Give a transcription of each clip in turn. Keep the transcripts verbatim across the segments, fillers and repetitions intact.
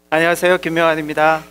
안녕하세요. 김명환입니다.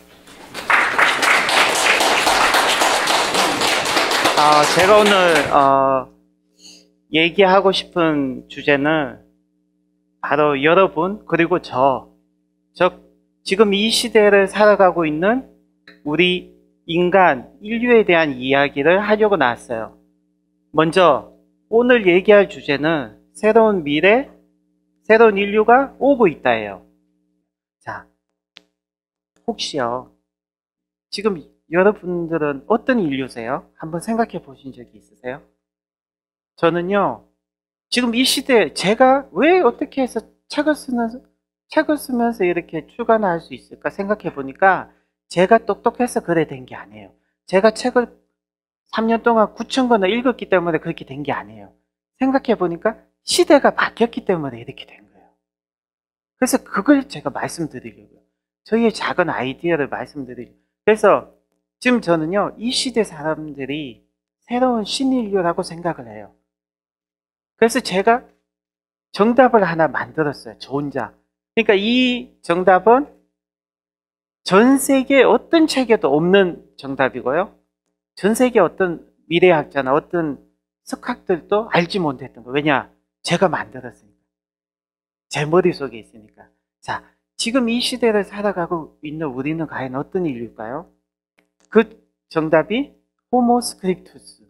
아, 제가 오늘 어, 얘기하고 싶은 주제는 바로 여러분 그리고 저, 저 지금 이 시대를 살아가고 있는 우리 인간, 인류에 대한 이야기를 하려고 나왔어요. 먼저 오늘 얘기할 주제는 새로운 미래, 새로운 인류가 오고 있다예요. 자, 혹시요, 지금 여러분들은 어떤 인류세요? 한번 생각해 보신 적이 있으세요? 저는요, 지금 이 시대에 제가 왜 어떻게 해서 책을 쓰면서, 책을 쓰면서 이렇게 출간을 할 수 있을까 생각해 보니까 제가 똑똑해서 그래 된 게 아니에요. 제가 책을 삼 년 동안 구천 권을 읽었기 때문에 그렇게 된 게 아니에요. 생각해 보니까 시대가 바뀌었기 때문에 이렇게 된 거예요. 그래서 그걸 제가 말씀드리려고요. 저희의 작은 아이디어를 말씀드리려고. 그래서 지금 저는요, 이 시대 사람들이 새로운 신인류라고 생각을 해요. 그래서 제가 정답을 하나 만들었어요. 저 혼자. 그러니까 이 정답은 전 세계 어떤 책에도 없는 정답이고요. 전 세계 어떤 미래학자나 어떤 석학들도 알지 못했던 거예요. 왜냐? 제가 만들었으니까. 제 머릿속에 있으니까. 자, 지금 이 시대를 살아가고 있는 우리는 과연 어떤 인류일까요? 그 정답이 호모 스크립투스.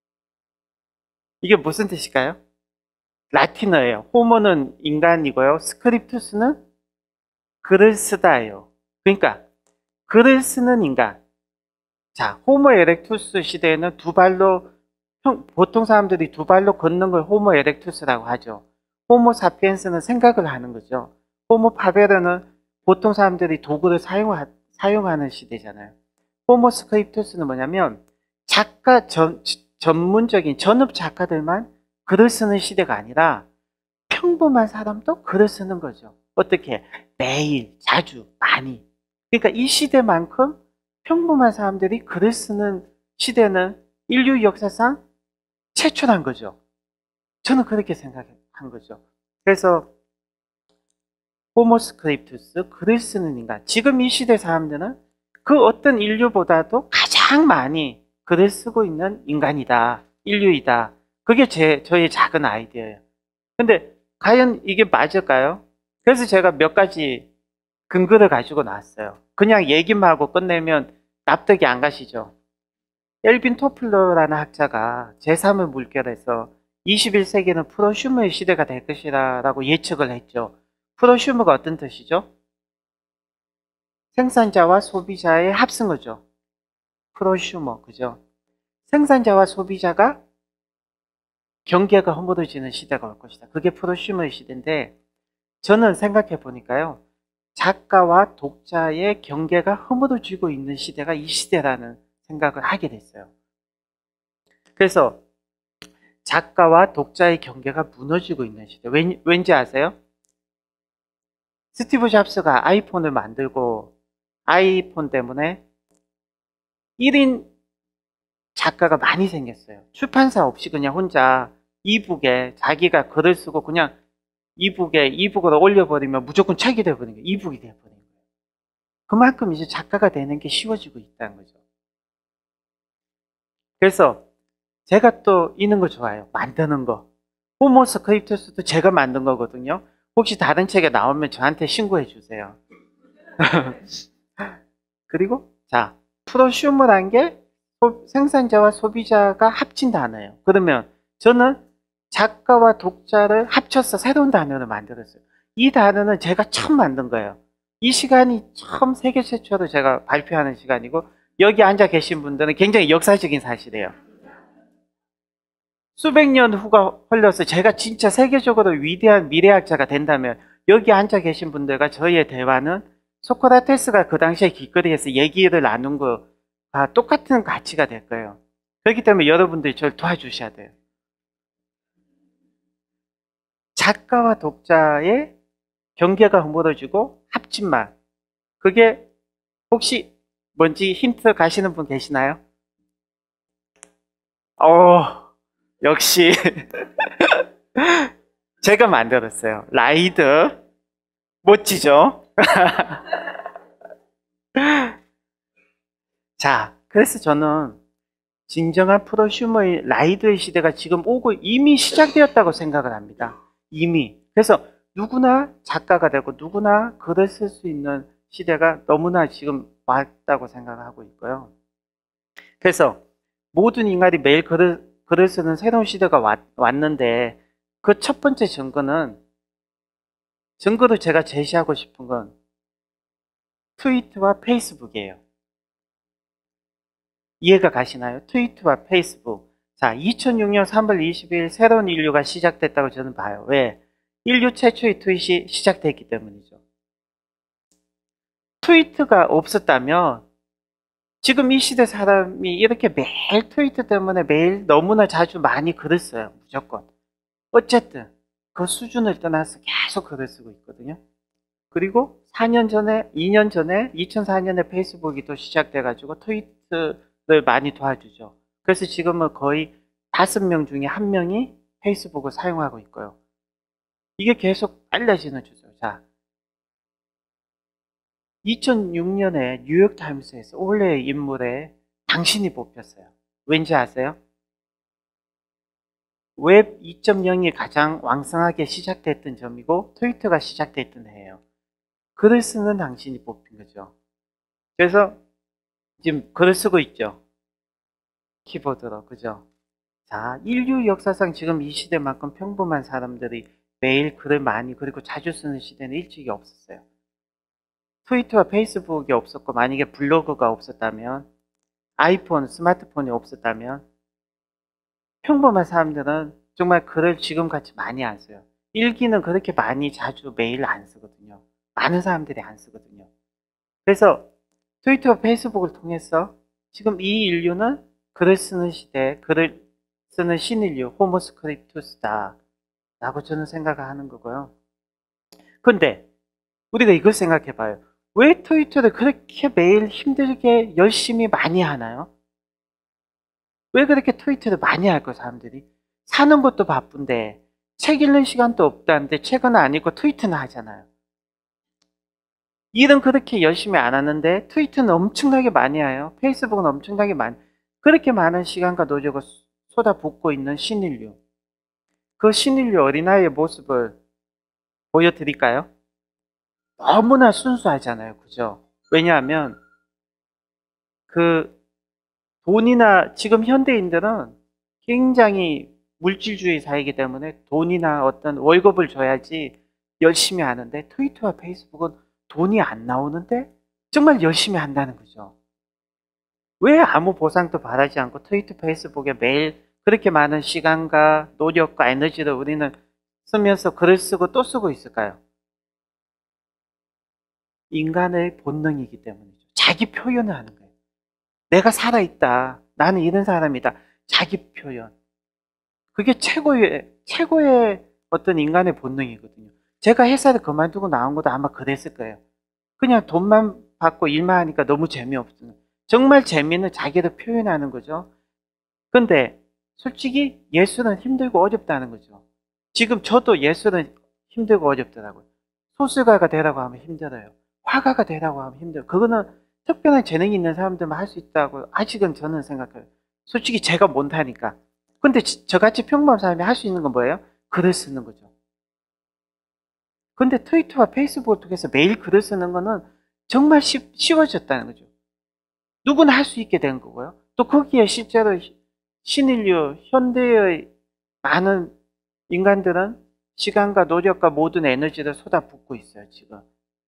이게 무슨 뜻일까요? 라틴어예요. 호모는 인간이고요. 스크립투스는 글을 쓰다예요. 그러니까 글을 쓰는 인간. 자, 호모 에렉투스 시대에는 두 발로, 보통 사람들이 두 발로 걷는 걸 호모 에렉투스라고 하죠. 호모 사피엔스는 생각을 하는 거죠. 호모 파베르는 보통 사람들이 도구를 사용하, 사용하는 시대잖아요. 호모 스크립투스는 뭐냐면 작가 전, 전문적인 전업 작가들만 글을 쓰는 시대가 아니라 평범한 사람도 글을 쓰는 거죠. 어떻게? 매일, 자주, 많이. 그러니까 이 시대만큼 평범한 사람들이 글을 쓰는 시대는 인류 역사상 최초란 거죠. 저는 그렇게 생각한 거죠. 그래서 호모 스크립투스, 글을 쓰는 인간. 지금 이 시대 사람들은 그 어떤 인류보다도 가장 많이 글을 쓰고 있는 인간이다. 인류이다. 그게 제, 저의 작은 아이디어예요. 근데 과연 이게 맞을까요? 그래서 제가 몇 가지 근거를 가지고 나왔어요. 그냥 얘기만 하고 끝내면 납득이 안 가시죠? 엘빈 토플러라는 학자가 제삼의 물결에서 이십일 세기는 프로슈머의 시대가 될 것이라고 예측을 했죠. 프로슈머가 어떤 뜻이죠? 생산자와 소비자의 합승어죠. 프로슈머, 그죠? 생산자와 소비자가 경계가 허물어지는 시대가 올 것이다. 그게 프로슈머의 시대인데, 저는 생각해 보니까요, 작가와 독자의 경계가 허물어지고 있는 시대가 이 시대라는 생각을 하게 됐어요. 그래서 작가와 독자의 경계가 무너지고 있는 시대. 왠, 왠지 아세요? 스티브 잡스가 아이폰을 만들고 아이폰 때문에 일 인 작가가 많이 생겼어요. 출판사 없이 그냥 혼자 이북에 자기가 글을 쓰고 그냥 이북에 이북으로 올려버리면 무조건 책이 되어버린 거예요. 이북이 되어버린 거예요. 그만큼 이제 작가가 되는 게 쉬워지고 있다는 거죠. 그래서 제가 또 이런 거 좋아해요. 만드는 거. 호모 스크립투스도 제가 만든 거거든요. 혹시 다른 책에 나오면 저한테 신고해 주세요. 그리고 자, 프로슈머란 게 생산자와 소비자가 합친 단어예요. 그러면 저는 작가와 독자를 합쳐서 새로운 단어를 만들었어요. 이 단어는 제가 처음 만든 거예요. 이 시간이 처음 세계 최초로 제가 발표하는 시간이고, 여기 앉아 계신 분들은 굉장히 역사적인 사실이에요. 수백 년 후가 흘러서 제가 진짜 세계적으로 위대한 미래학자가 된다면 여기 앉아 계신 분들과 저희의 대화는 소크라테스가 그 당시에 길거리에서 얘기를 나눈 거와 똑같은 가치가 될 거예요. 그렇기 때문에 여러분들이 저를 도와주셔야 돼요. 작가와 독자의 경계가 허물어지고 합친 말. 그게 혹시 뭔지 힌트 가시는 분 계시나요? 어, 역시 제가 만들었어요. 라이드. 멋지죠? 자, 그래서 저는 진정한 프로슈머의 라이드의 시대가 지금 오고 이미 시작되었다고 생각을 합니다. 이미. 그래서 누구나 작가가 되고 누구나 글을 쓸 수 있는 시대가 너무나 지금 왔다고 생각을 하고 있고요. 그래서 모든 인간이 매일 글을, 글을 쓰는 새로운 시대가 왔, 왔는데 그 첫 번째 증거는 증거로 제가 제시하고 싶은 건 트위터와 페이스북이에요. 이해가 가시나요? 트위터와 페이스북. 자, 이천육 년 삼월 이십일 새로운 인류가 시작됐다고 저는 봐요. 왜? 인류 최초의 트윗이 시작됐기 때문이죠. 트위터가 없었다면 지금 이 시대 사람이 이렇게 매일 트위터 때문에 매일 너무나 자주 많이 글을 써요. 무조건. 어쨌든 그 수준을 떠나서 계속 글을 쓰고 있거든요. 그리고 사 년 전에, 이 년 전에 이천사 년에 페이스북이 또 시작돼가지고 트위터를 많이 도와주죠. 그래서 지금은 거의 다섯 명 중에 한 명이 페이스북을 사용하고 있고요. 이게 계속 알려지는 주죠. 자, 이천육 년에 뉴욕타임스에서 올해의 인물에 당신이 뽑혔어요. 왠지 아세요? 웹 이 점 영이 가장 왕성하게 시작됐던 점이고 트위터가 시작됐던 해예요. 글을 쓰는 당신이 뽑힌 거죠. 그래서 지금 글을 쓰고 있죠. 키보드로. 그죠? 자, 인류 역사상 지금 이 시대만큼 평범한 사람들이 매일 글을 많이 그리고 자주 쓰는 시대는 일찍이 없었어요. 트위터와 페이스북이 없었고 만약에 블로그가 없었다면 아이폰, 스마트폰이 없었다면 평범한 사람들은 정말 글을 지금같이 많이 안 써요. 일기는 그렇게 많이 자주 매일 안 쓰거든요. 많은 사람들이 안 쓰거든요. 그래서 트위터와 페이스북을 통해서 지금 이 인류는 글을 쓰는 시대, 글을 쓰는 신인류, 호모스크립투스다 라고 저는 생각을 하는 거고요. 근데 우리가 이걸 생각해 봐요. 왜 트위터를 그렇게 매일 힘들게 열심히 많이 하나요? 왜 그렇게 트위터를 많이 할까요, 사람들이? 사는 것도 바쁜데 책 읽는 시간도 없다는데 책은 안 읽고 트위터는 하잖아요. 일은 그렇게 열심히 안 하는데 트위터는 엄청나게 많이 해요. 페이스북은 엄청나게 많이. 그렇게 많은 시간과 노력을 쏟아붓고 있는 신인류. 그 신인류 어린아이의 모습을 보여드릴까요? 너무나 순수하잖아요. 그죠? 왜냐하면 그 돈이나 지금 현대인들은 굉장히 물질주의 사회이기 때문에 돈이나 어떤 월급을 줘야지 열심히 하는데 트위터와 페이스북은 돈이 안 나오는데 정말 열심히 한다는 거죠. 왜 아무 보상도 바라지 않고 트위터, 페이스북에 매일 그렇게 많은 시간과 노력과 에너지를 우리는 쓰면서 글을 쓰고 또 쓰고 있을까요? 인간의 본능이기 때문이죠. 자기 표현을 하는 거예요. 내가 살아있다. 나는 이런 사람이다. 자기 표현. 그게 최고의, 최고의 어떤 인간의 본능이거든요. 제가 회사를 그만두고 나온 것도 아마 그랬을 거예요. 그냥 돈만 받고 일만 하니까 너무 재미없어요. 정말 재미는 자기를 표현하는 거죠. 근데 솔직히 예술은 힘들고 어렵다는 거죠. 지금 저도 예술은 힘들고 어렵더라고요. 소설가가 되라고 하면 힘들어요. 화가가 되라고 하면 힘들어요. 그거는 특별한 재능이 있는 사람들만 할 수 있다고 아직은 저는 생각해요. 솔직히 제가 못하니까. 근데 저같이 평범한 사람이 할 수 있는 건 뭐예요? 글을 쓰는 거죠. 근데 트위터와 페이스북을 통해서 매일 글을 쓰는 거는 정말 쉽, 쉬워졌다는 거죠. 누구나 할 수 있게 된 거고요. 또 거기에 실제로 신인류, 현대의 많은 인간들은 시간과 노력과 모든 에너지를 쏟아붓고 있어요, 지금.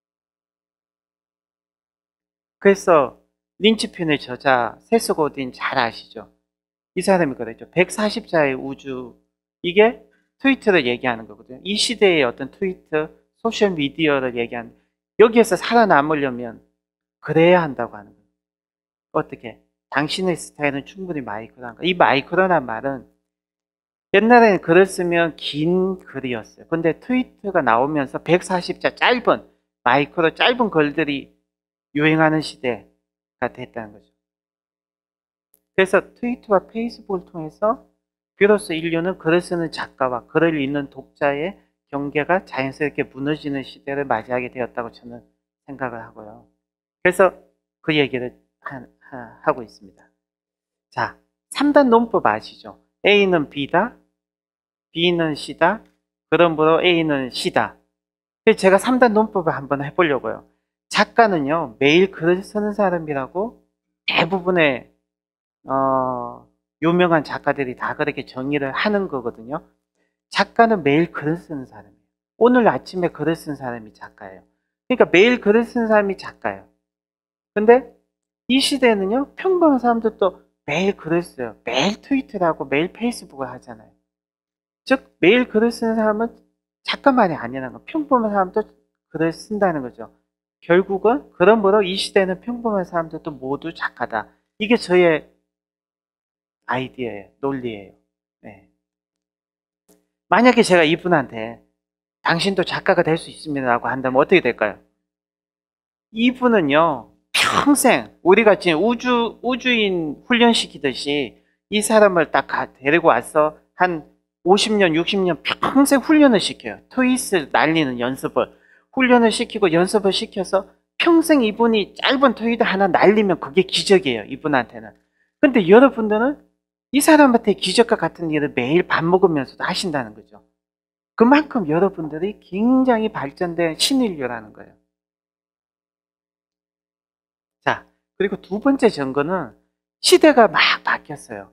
그래서 린치핀의 저자 세스 고딘 잘 아시죠? 이 사람이 그랬죠. 백사십 자의 우주. 이게 트위터를 얘기하는 거거든요. 이 시대의 어떤 트위터, 소셜미디어를 얘기하는, 여기에서 살아남으려면 그래야 한다고 하는 거예요. 어떻게? 당신의 스타일은 충분히 마이크로한 거. 이 마이크로란 말은 옛날에는 글을 쓰면 긴 글이었어요. 근데 트위터가 나오면서 백사십 자 짧은, 마이크로 짧은 글들이 유행하는 시대가 됐다는 거죠. 그래서 트위터와 페이스북을 통해서 비로소 인류는 글을 쓰는 작가와 글을 읽는 독자의 경계가 자연스럽게 무너지는 시대를 맞이하게 되었다고 저는 생각을 하고요. 그래서 그 얘기를 하고 있습니다. 자, 삼 단 논법 아시죠? A는 B다, B는 C다, 그러므로 A는 C다. 제가 삼 단 논법을 한번 해보려고요. 작가는요, 매일 글을 쓰는 사람이라고 대부분의 어, 유명한 작가들이 다 그렇게 정의를 하는 거거든요. 작가는 매일 글을 쓰는 사람이에요. 오늘 아침에 글을 쓴 사람이 작가예요. 그러니까 매일 글을 쓰는 사람이 작가예요. 근데 이 시대는요, 평범한 사람들도 매일 글을 써요. 매일 트위터를 하고 매일 페이스북을 하잖아요. 즉 매일 글을 쓰는 사람은 작가만이 아니라는 거. 평범한 사람도 글을 쓴다는 거죠. 결국은 그러므로 이 시대는 평범한 사람들도 모두 작가다. 이게 저의 아이디어예요. 논리예요. 네. 만약에 제가 이분한테 당신도 작가가 될 수 있습니다 라고 한다면 어떻게 될까요? 이분은요, 평생 우리가 지금 우주, 우주인 훈련시키듯이 이 사람을 딱 데리고 와서 한 오십 년, 육십 년 평생 훈련을 시켜요. 트윗을 날리는 연습을. 훈련을 시키고 연습을 시켜서 평생 이분이 짧은 트윗 하나 날리면 그게 기적이에요. 이분한테는. 근데 여러분들은 이 사람한테 기적과 같은 일을 매일 밥 먹으면서도 하신다는 거죠. 그만큼 여러분들이 굉장히 발전된 신인류라는 거예요. 자, 그리고 두 번째 증거는 시대가 막 바뀌었어요.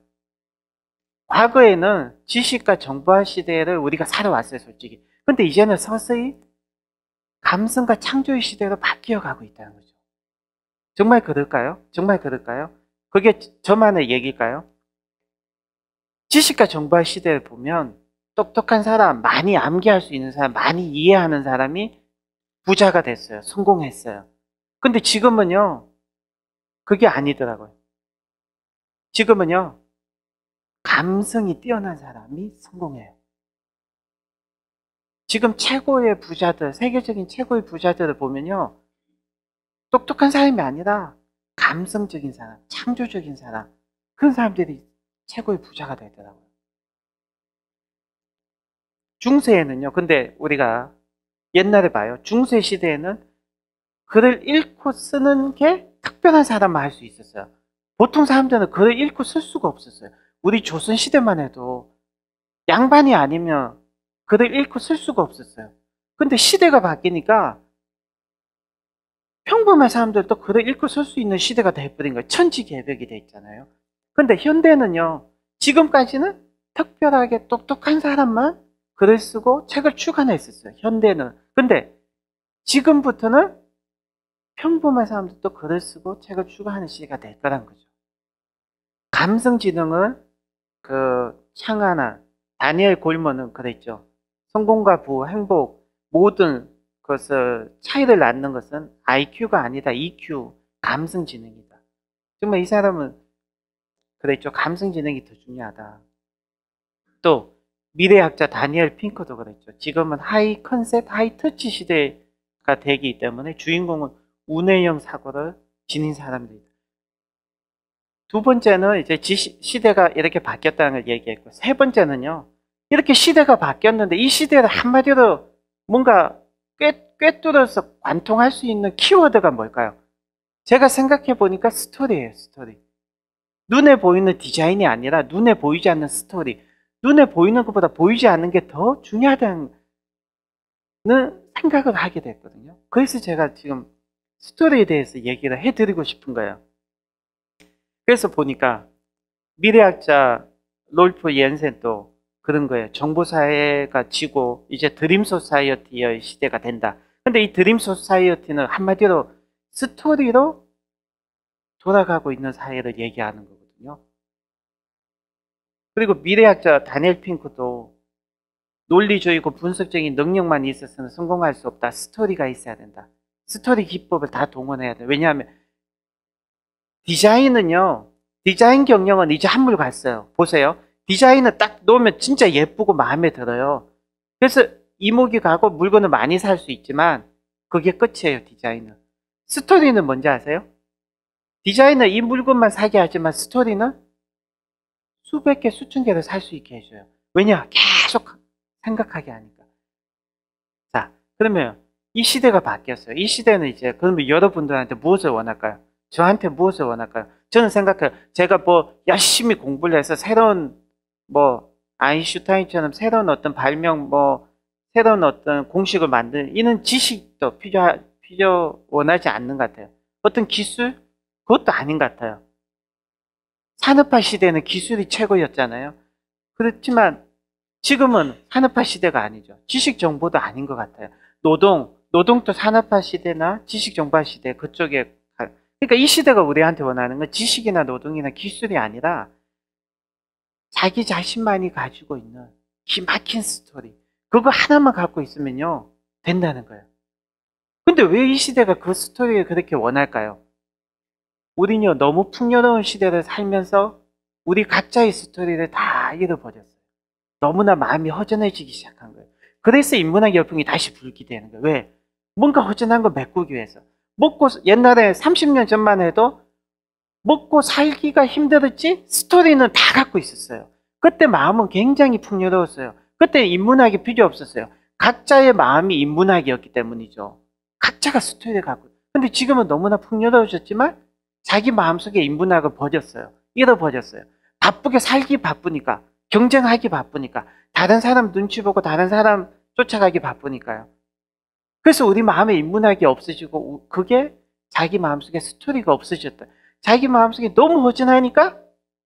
과거에는 지식과 정보화 시대를 우리가 살아왔어요, 솔직히. 근데 이제는 서서히 감성과 창조의 시대로 바뀌어가고 있다는 거죠. 정말 그럴까요? 정말 그럴까요? 그게 저만의 얘기일까요? 지식과 정보화 시대를 보면 똑똑한 사람, 많이 암기할 수 있는 사람, 많이 이해하는 사람이 부자가 됐어요. 성공했어요. 근데 지금은요, 그게 아니더라고요. 지금은요, 감성이 뛰어난 사람이 성공해요. 지금 최고의 부자들, 세계적인 최고의 부자들을 보면요, 똑똑한 사람이 아니라 감성적인 사람, 창조적인 사람, 그런 사람들이 최고의 부자가 되더라고요. 중세에는요, 근데 우리가 옛날에 봐요. 중세 시대에는 글을 읽고 쓰는 게 특별한 사람만 할 수 있었어요. 보통 사람들은 글을 읽고 쓸 수가 없었어요. 우리 조선 시대만 해도 양반이 아니면 글을 읽고 쓸 수가 없었어요. 근데 시대가 바뀌니까 평범한 사람들도 글을 읽고 쓸 수 있는 시대가 돼버린 거예요. 천지개벽이 돼 있잖아요. 근데 현대는요, 지금까지는 특별하게 똑똑한 사람만 글을 쓰고 책을 출간했었어요. 현대는. 근데 지금부터는 평범한 사람들도 글을 쓰고 책을 출간하는 시대가 될 거란 거죠. 감성지능을 그 창안한 다니엘 골먼은 그랬죠. 성공과 부호, 행복 모든 것을 차이를 낳는 것은 아이큐가 아니다. 이큐, 감성지능이다. 정말 이 사람은 그랬죠. 감성지능이 더 중요하다. 또 미래학자 다니엘 핑커도 그랬죠. 지금은 하이 컨셉, 하이 터치 시대가 되기 때문에 주인공은 운해형 사고를 지닌 사람들이다. 두 번째는 이제 시대가 이렇게 바뀌었다는 걸 얘기했고, 세 번째는요, 이렇게 시대가 바뀌었는데 이 시대를 한마디로 뭔가 꿰, 꿰뚫어서 관통할 수 있는 키워드가 뭘까요? 제가 생각해 보니까 스토리예요, 스토리. 눈에 보이는 디자인이 아니라 눈에 보이지 않는 스토리. 눈에 보이는 것보다 보이지 않는 게 더 중요하다는 생각을 하게 됐거든요. 그래서 제가 지금 스토리에 대해서 얘기를 해드리고 싶은 거예요. 그래서 보니까 미래학자 롤프 옌센도 그런 거예요. 정보사회가 지고 이제 드림 소사이어티의 시대가 된다. 근데 이 드림 소사이어티는 한마디로 스토리로 돌아가고 있는 사회를 얘기하는 거거든요. 그리고 미래학자 다니엘 핑크도 논리적이고 분석적인 능력만 있어서는 성공할 수 없다. 스토리가 있어야 된다. 스토리 기법을 다 동원해야 돼. 왜냐하면 디자인은요, 디자인 경영은 이제 한물 갔어요. 보세요. 디자인을 딱 놓으면 진짜 예쁘고 마음에 들어요. 그래서 이목이 가고 물건을 많이 살 수 있지만 그게 끝이에요, 디자인은. 스토리는 뭔지 아세요? 디자인은 이 물건만 사게 하지만 스토리는 수백 개, 수천 개를 살 수 있게 해줘요. 왜냐? 계속 생각하게 하니까. 자, 그러면 이 시대가 바뀌었어요. 이 시대는 이제, 그러면 여러분들한테 무엇을 원할까요? 저한테 무엇을 원할까요? 저는 생각해요. 제가 뭐 열심히 공부를 해서 새로운 뭐 아인슈타인처럼 새로운 어떤 발명 뭐 새로운 어떤 공식을 만드는 이런 지식도 필요 필요 원하지 않는 것 같아요. 어떤 기술 그것도 아닌 것 같아요. 산업화 시대는 기술이 최고였잖아요. 그렇지만 지금은 산업화 시대가 아니죠. 지식 정보도 아닌 것 같아요. 노동, 노동도 산업화 시대나 지식 정보화 시대 그쪽에 가. 그러니까 이 시대가 우리한테 원하는 건 지식이나 노동이나 기술이 아니라 자기 자신만이 가지고 있는 기막힌 스토리. 그거 하나만 갖고 있으면요 된다는 거예요. 근데 왜 이 시대가 그 스토리를 그렇게 원할까요? 우리는요 너무 풍요로운 시대를 살면서 우리 각자의 스토리를 다 잃어버렸어요. 너무나 마음이 허전해지기 시작한 거예요. 그래서 인문학 열풍이 다시 불게 되는 거예요. 왜? 뭔가 허전한 걸 메꾸기 위해서. 먹고 옛날에 삼십 년 전만 해도 먹고 살기가 힘들었지 스토리는 다 갖고 있었어요. 그때 마음은 굉장히 풍요로웠어요. 그때 인문학이 필요 없었어요. 각자의 마음이 인문학이었기 때문이죠. 각자가 스토리를 갖고. 근데 지금은 너무나 풍요로워졌지만 자기 마음속에 인문학을 버렸어요. 잃어버렸어요. 바쁘게 살기 바쁘니까, 경쟁하기 바쁘니까, 다른 사람 눈치 보고 다른 사람 쫓아가기 바쁘니까요. 그래서 우리 마음에 인문학이 없어지고 그게 자기 마음속에 스토리가 없어졌다. 자기 마음속에 너무 허전하니까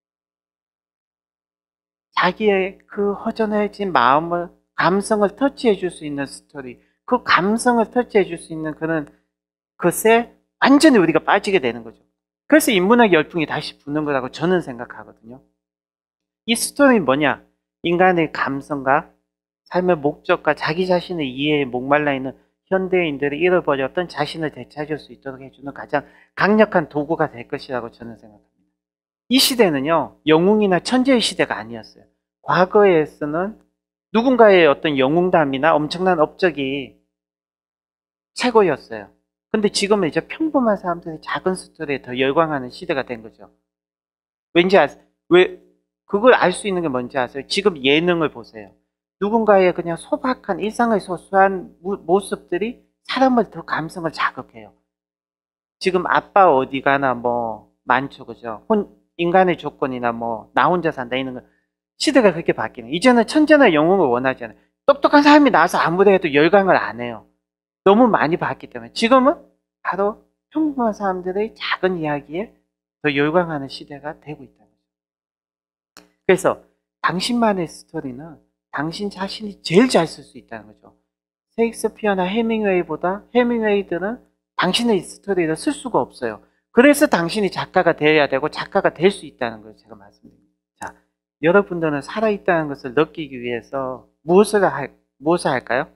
자기의 그 허전해진 마음을, 감성을 터치해 줄 수 있는 스토리, 그 감성을 터치해 줄 수 있는 그런 것에 완전히 우리가 빠지게 되는 거죠. 그래서 인문학 열풍이 다시 부는 거라고 저는 생각하거든요. 이 스토리는 뭐냐? 인간의 감성과 삶의 목적과 자기 자신의 이해에 목말라 있는 현대인들이 잃어버렸던 자신을 되찾을 수 있도록 해주는 가장 강력한 도구가 될 것이라고 저는 생각합니다. 이 시대는요, 영웅이나 천재의 시대가 아니었어요. 과거에서는 누군가의 어떤 영웅담이나 엄청난 업적이 최고였어요. 근데 지금은 이제 평범한 사람들이 작은 스토리에 더 열광하는 시대가 된 거죠. 왠지 아세요? 왜, 그걸 알 수 있는 게 뭔지 아세요? 지금 예능을 보세요. 누군가의 그냥 소박한 일상의 소소한 모습들이 사람을 더 감성을 자극해요. 지금 아빠 어디 가나 뭐 많죠, 그죠? 혼, 인간의 조건이나 뭐 나 혼자 산다 이런 거 시대가 그렇게 바뀌는. 이제는 천재나 영웅을 원하지 않아요. 똑똑한 사람이 나와서 아무리 해도 열광을 안 해요. 너무 많이 봤기 때문에. 지금은 바로 평범한 사람들의 작은 이야기에 더 열광하는 시대가 되고 있다는 거죠. 그래서 당신만의 스토리는 당신 자신이 제일 잘 쓸 수 있다는 거죠. 셰익스피어나 해밍웨이보다 해밍웨이들은 당신의 스토리를 쓸 수가 없어요. 그래서 당신이 작가가 되어야 되고 작가가 될 수 있다는 걸 제가 말씀드립니다. 자, 여러분들은 살아있다는 것을 느끼기 위해서 무엇을, 할, 무엇을 할까요?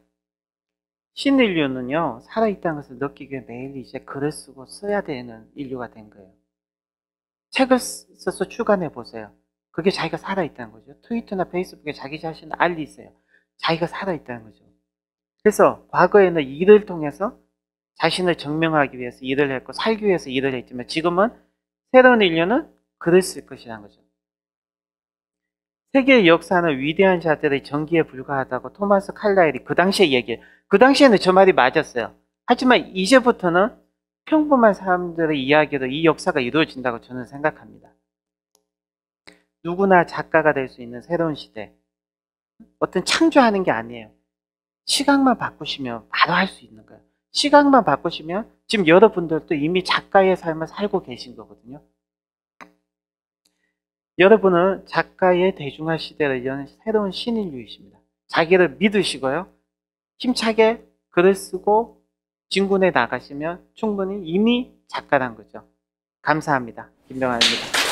신인류는요, 살아있다는 것을 느끼기 위해 매일 이제 글을 쓰고 써야 되는 인류가 된 거예요. 책을 써서 출간해 보세요. 그게 자기가 살아있다는 거죠. 트위터나 페이스북에 자기 자신을 알리세요. 자기가 살아있다는 거죠. 그래서 과거에는 일을 통해서 자신을 증명하기 위해서 일을 했고 살기 위해서 일을 했지만 지금은 새로운 인류는 글을 쓸 것이라는 거죠. 세계의 역사는 위대한 자들의 전기에 불과하다고 토마스 칼라일이 그 당시에 얘기해요. 그 당시에는 저 말이 맞았어요. 하지만 이제부터는 평범한 사람들의 이야기로 이 역사가 이루어진다고 저는 생각합니다. 누구나 작가가 될 수 있는 새로운 시대. 어떤 창조하는 게 아니에요. 시각만 바꾸시면 바로 할 수 있는 거예요. 시각만 바꾸시면 지금 여러분들도 이미 작가의 삶을 살고 계신 거거든요. 여러분은 작가의 대중화 시대를 여는 새로운 신인류이십니다. 자기를 믿으시고요. 힘차게 글을 쓰고 진군에 나가시면 충분히 이미 작가란 거죠. 감사합니다. 김병환입니다.